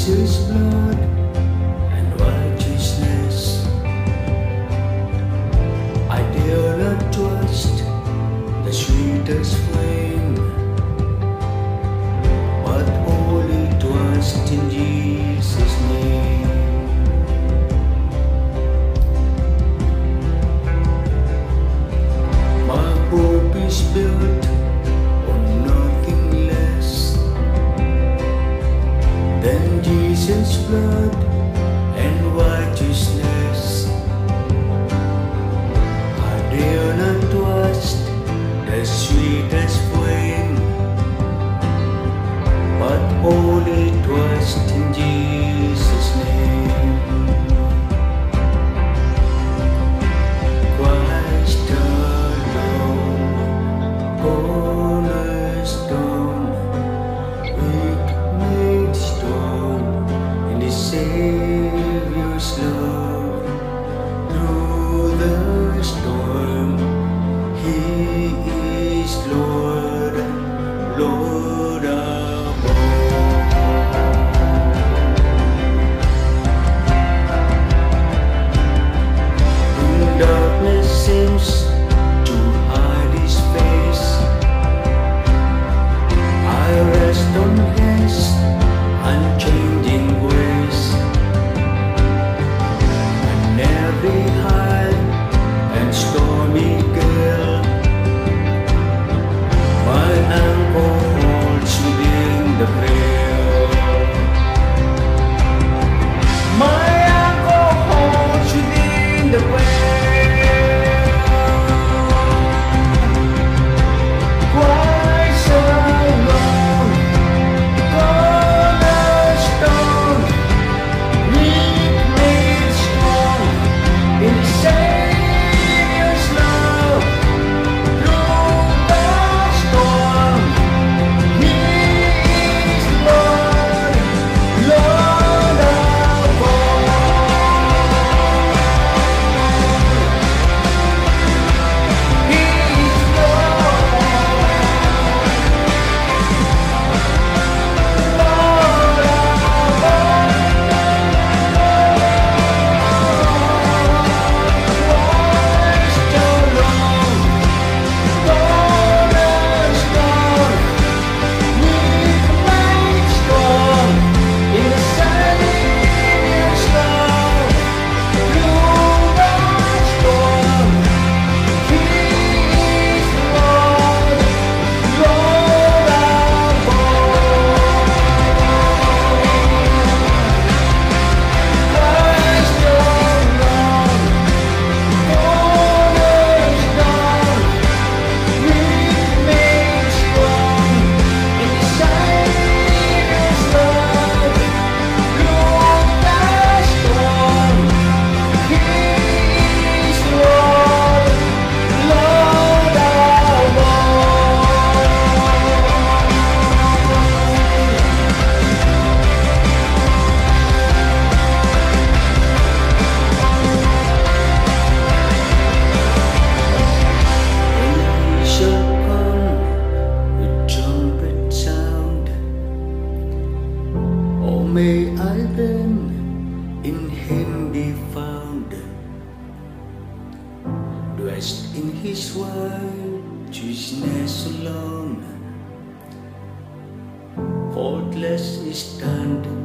Jesus' blood and righteousness. I dare not trust the sweetest flame, but only trust in Jesus' name. My hope is built on nothing less than Jesus' blood and righteousness. I dare not trust the sweetest flame, but only trust in Jesus' name. Christ alone, cornerstone, weak made strong in the Savior's love. Through the storm, He is Lord, Lord of all. When darkness seems to hide His face, I rest on His unchanging grace. And every high and stormy gale, my anchor holds within the veil. My anchor holds within the veil. Christ alone, cornerstone, weak made strong in the Savior's love. Through the storm, He is Lord, Lord of all. He is Lord, Lord of all. Christ alone, cornerstone, weak made strong in the Savior's love. Through the storm, He is Lord, Lord of all. Christ alone, cornerstone, weak made strong in the Savior's love. Through the storm, He is Lord, Lord of all. When He shall come with trumpet sound, oh may I then in Him be found, dressed in His righteousness alone, faultless stand